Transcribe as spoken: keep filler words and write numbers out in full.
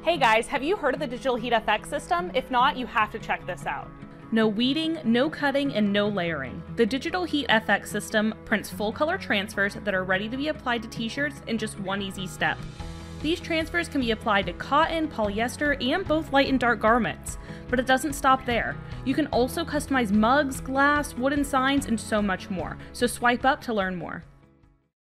Hey guys, have you heard of the DigitalHeat F X system? If not, you have to check this out. No weeding, no cutting, and no layering. The DigitalHeat F X system prints full color transfers that are ready to be applied to t-shirts in just one easy step. These transfers can be applied to cotton, polyester, and both light and dark garments. But it doesn't stop there. You can also customize mugs, glass, wooden signs, and so much more. So swipe up to learn more.